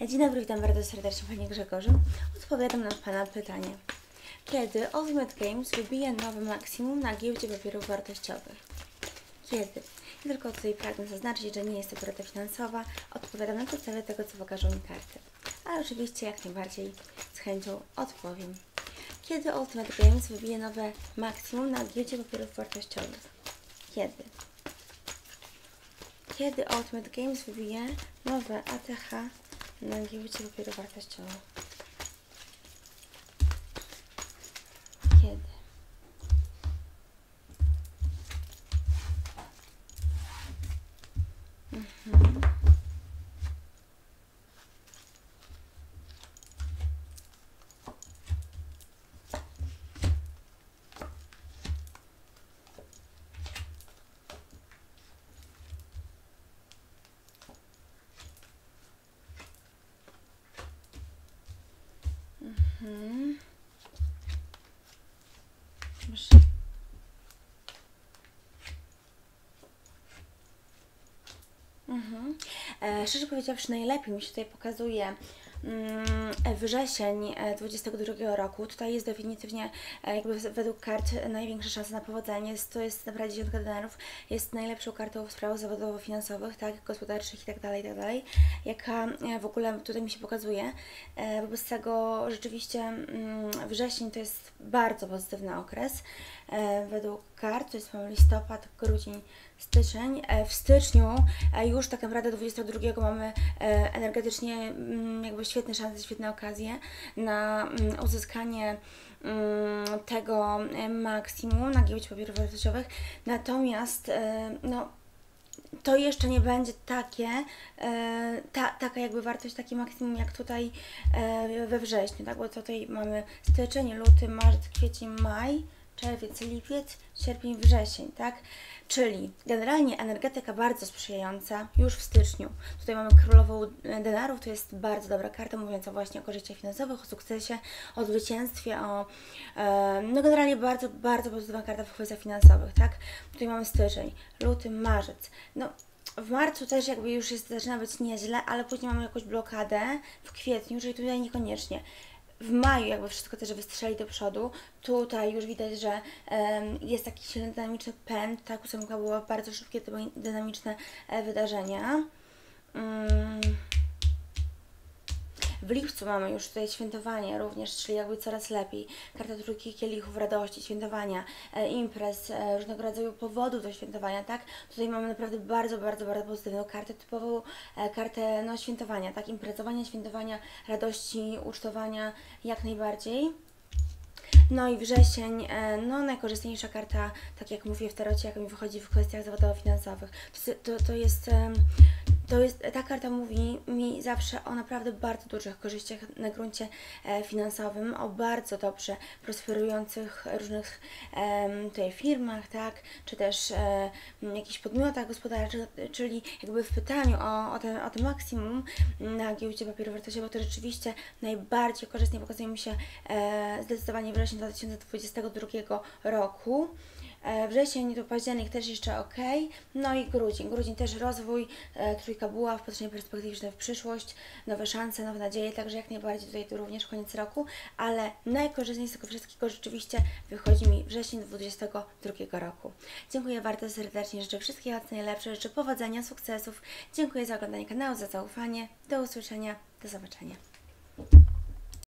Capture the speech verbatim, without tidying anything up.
Dzień dobry, witam bardzo serdecznie Panie Grzegorzu. Odpowiadam na Pana pytanie. Kiedy Ultimate Games wybije nowe maksimum na giełdzie papierów wartościowych? Kiedy? I tylko tutaj pragnę zaznaczyć, że nie jest to oferta finansowa. Odpowiadam na podstawie tego, co pokażą mi karty. Ale oczywiście jak najbardziej z chęcią odpowiem. Kiedy Ultimate Games wybije nowe maksimum na giełdzie papierów wartościowych? Kiedy? Kiedy Ultimate Games wybije nowe A T H na giełdzie papierów wartościowych? Kiedy? Mhm. Mhm. Proszę. Mhm. E, szczerze powiedziawszy, najlepiej mi się tutaj pokazuje mm, wrzesień dwudziestego drugiego roku. Tutaj jest definitywnie e, jakby według kart największa szansa na powodzenie. Jest, to jest naprawdę dziesiątka denarów. Jest najlepszą kartą w sprawach zawodowo-finansowych, tak, gospodarczych i tak dalej, i tak dalej. Jaka e, w ogóle tutaj mi się pokazuje. E, wobec tego rzeczywiście mm, wrzesień to jest bardzo pozytywny okres. E, według kart to jest mamy listopad, grudzień, styczeń. E, w styczniu e, już tak naprawdę dwudziestego drugiego mamy e, energetycznie mm, jakby świetne szanse, świetne okazje na mm, uzyskanie mm, tego maksimum na giełdzie papierów wartościowych. Natomiast e, no to jeszcze nie będzie takie, e, ta, taka jakby wartość, taki maksimum jak tutaj e, we wrześniu, tak? Bo tutaj mamy styczeń, luty, marzec, kwiecień, maj, czerwiec, lipiec, sierpień, wrzesień, tak? Czyli generalnie energetyka bardzo sprzyjająca już w styczniu. Tutaj mamy królową denarów, to jest bardzo dobra karta mówiąca właśnie o korzyściach finansowych, o sukcesie, o zwycięstwie, o e, no generalnie bardzo, bardzo pozytywna karta w kwestiach finansowych, tak? Tutaj mamy styczeń, luty, marzec. No w marcu też jakby już jest, zaczyna być nieźle, ale później mamy jakąś blokadę w kwietniu, czyli tutaj niekoniecznie. W maju jakby wszystko też wystrzeli do przodu. Tutaj już widać, że um, jest taki silny dynamiczny pęd. Ta ósemka była bardzo szybkie, to były dynamiczne e, wydarzenia. Um, w lipcu mamy już tutaj świętowanie również, czyli jakby coraz lepiej. Karta trójki kielichów, radości, świętowania, e, imprez, e, różnego rodzaju powodów do świętowania, tak? Tutaj mamy naprawdę bardzo, bardzo, bardzo pozytywną kartę, typową e, kartę no, świętowania, tak? Imprezowania, świętowania, radości, ucztowania, jak najbardziej. No i wrzesień, no najkorzystniejsza karta, tak jak mówię w tarocie, jak mi wychodzi w kwestiach zawodowo-finansowych. To, to, to jest... To jest, ta karta mówi mi zawsze o naprawdę bardzo dużych korzyściach na gruncie e, finansowym, o bardzo dobrze prosperujących różnych e, tutaj firmach, tak, czy też e, jakichś podmiotach gospodarczych, czyli jakby w pytaniu o, o, te, o te maksimum na giełdzie papierów wartościowych, to rzeczywiście najbardziej korzystnie pokazuje mi się e, zdecydowanie wrzesień dwa tysiące dwudziestego drugiego roku. Wrzesień do październik też jeszcze ok, no i grudzień. Grudzień też rozwój, e, trójka buław, patrzenie perspektywiczne w przyszłość, nowe szanse, nowe nadzieje, także jak najbardziej tutaj to również koniec roku, ale najkorzystniej z tego wszystkiego rzeczywiście wychodzi mi wrzesień dwudziestego drugiego roku. Dziękuję bardzo serdecznie, życzę wszystkiego najlepszego, życzę powodzenia, sukcesów, dziękuję za oglądanie kanału, za zaufanie, do usłyszenia, do zobaczenia.